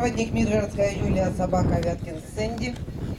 Проводник Миргородская Юлия, собака Вяткин Сэнди.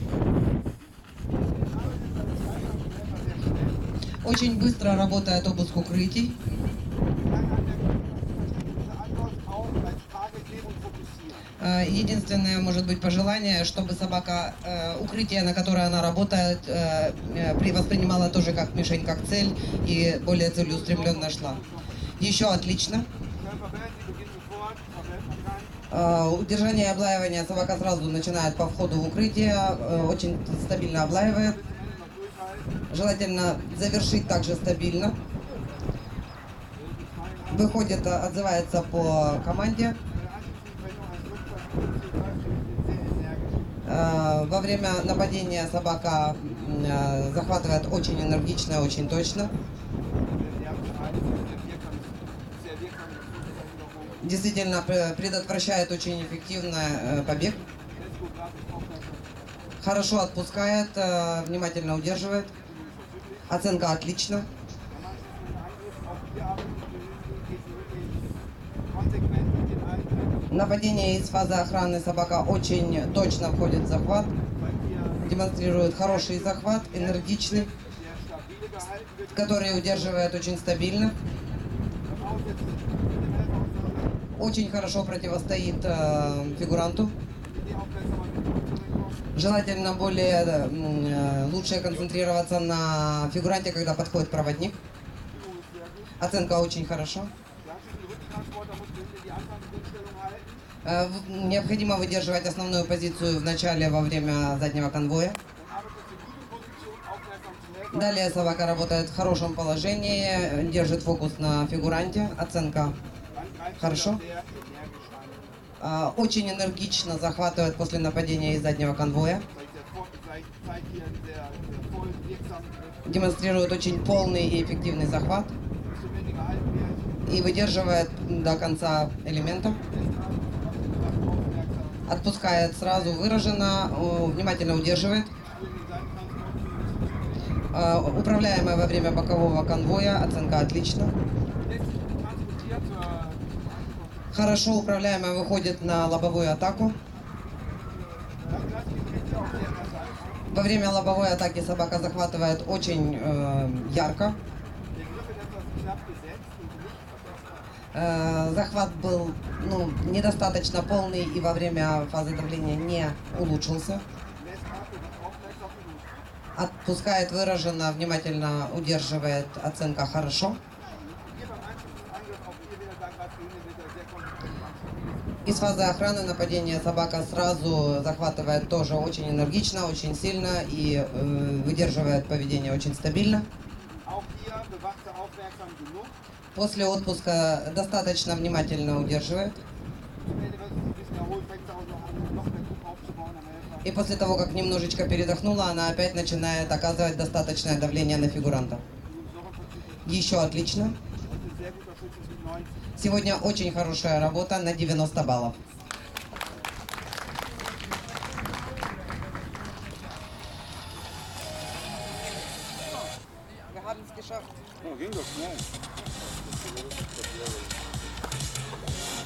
Очень быстро работает обыск укрытий. Единственное, может быть, пожелание, чтобы собака укрытие, на которое она работает, воспринимала тоже как мишень, как цель и более целеустремленно шла. Еще отлично. Удержание и облаивание собака сразу начинает по входу в укрытие, очень стабильно облаивает. Желательно завершить также стабильно. Выходит, отзывается по команде. Во время нападения собака захватывает очень энергично, очень точно. Действительно предотвращает очень эффективно побег. Хорошо отпускает, внимательно удерживает. Оценка отлично. Нападение из фазы охраны собака очень точно входит в захват. Демонстрирует хороший захват, энергичный, который удерживает очень стабильно. Очень хорошо противостоит фигуранту. Желательно лучше концентрироваться на фигуранте, когда подходит проводник. Оценка очень хорошо. Необходимо выдерживать основную позицию в начале, во время заднего конвоя. Далее собака работает в хорошем положении, держит фокус на фигуранте. Оценка хорошо. Очень энергично захватывает после нападения из заднего конвоя. Демонстрирует очень полный и эффективный захват. И выдерживает до конца элемента. Отпускает сразу выраженно, внимательно удерживает. Управляемая во время бокового конвоя, оценка отлично. Хорошо управляемая выходит на лобовую атаку. Во время лобовой атаки собака захватывает очень ярко. Захват был недостаточно полный и во время фазы давления не улучшился. Отпускает выраженно, внимательно удерживает, оценка хорошо. Из фазы охраны нападения собака сразу захватывает тоже очень энергично, очень сильно и выдерживает поведение очень стабильно. После отпуска достаточно внимательно удерживает. И после того, как немножечко передохнула, она опять начинает оказывать достаточное давление на фигуранта. Еще отлично. Сегодня очень хорошая работа на 90 баллов. Wir haben es geschafft. Oh, ging doch schnell.